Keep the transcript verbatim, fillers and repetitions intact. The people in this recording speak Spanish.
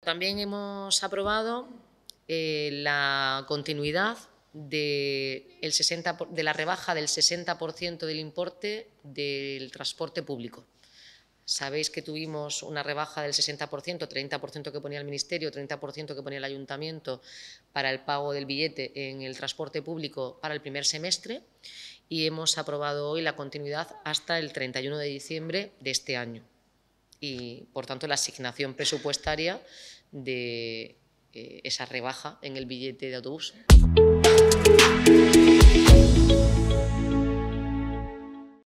También hemos aprobado eh, la continuidad de, el sesenta, de la rebaja del sesenta por ciento del importe del transporte público. Sabéis que tuvimos una rebaja del sesenta por ciento, treinta por ciento que ponía el Ministerio, treinta por ciento que ponía el Ayuntamiento para el pago del billete en el transporte público para el primer semestre, y hemos aprobado hoy la continuidad hasta el treinta y uno de diciembre de este año. Y, por tanto, la asignación presupuestaria de eh, esa rebaja en el billete de autobús.